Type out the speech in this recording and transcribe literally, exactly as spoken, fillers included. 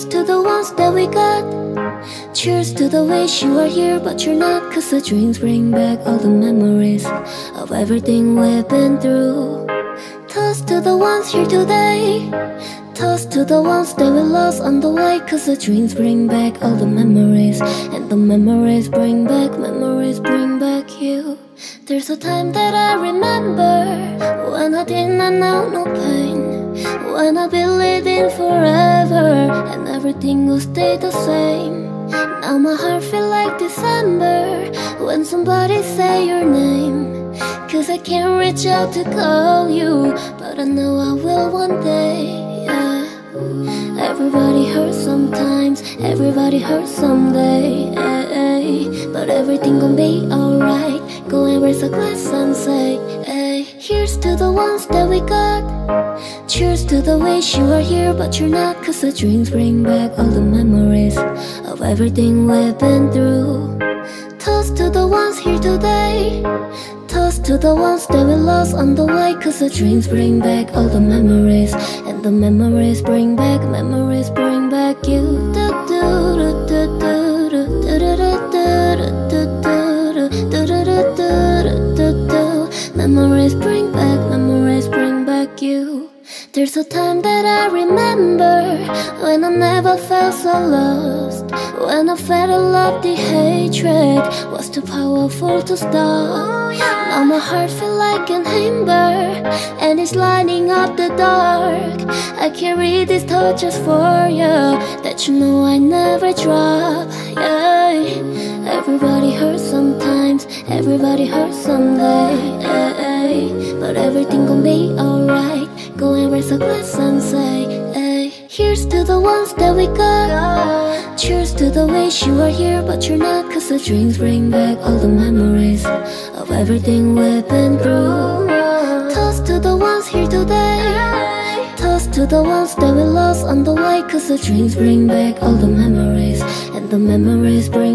to the ones that we got. Cheers to the wish you are here but you're not, cause the drinks bring back all the memories of everything we've been through. Toast to the ones here today. Toast to the ones that we lost on the way, cause the drinks bring back all the memories, and the memories bring back, memories bring back you. There's a time that I remember when I did not know no pain, when I believed in forever and everything will stay the same. Now my heart feel like December when somebody say your name, cause I can't reach out to call you, but I know I will one day. Yeah. Everybody hurts sometimes, everybody hurts someday, ay, but everything gon' be alright. Go and raise a glass and say, ay. Here's to the ones that we got. Cheers to the wish you are here but you're not, cause the drinks bring back all the memories of everything we've been through. Toast to the ones here today. Toast to the ones that we lost on the way, cause the drinks bring back all the memories, and the memories bring back, memories bring back you. Memories bring back, memories bring back you. There's a time that I remember when I never felt so lost, when I felt a love the hatred was too powerful to stop. Now my heart feel like an ember and it's lighting up the dark. I carry these torches for you, that you know I never drop. Yeah. Everybody hurts sometimes, everybody hurts someday, yeah. But everything gon' be alright. Go and raise a glass and say, ay. Here's to the ones that we got. Cheers to the wish you are here but you're not, cause the drinks bring back all the memories of everything we've been through. Toast to the ones here today. Toast to the ones that we lost on the way, cause the drinks bring back all the memories, and the memories bring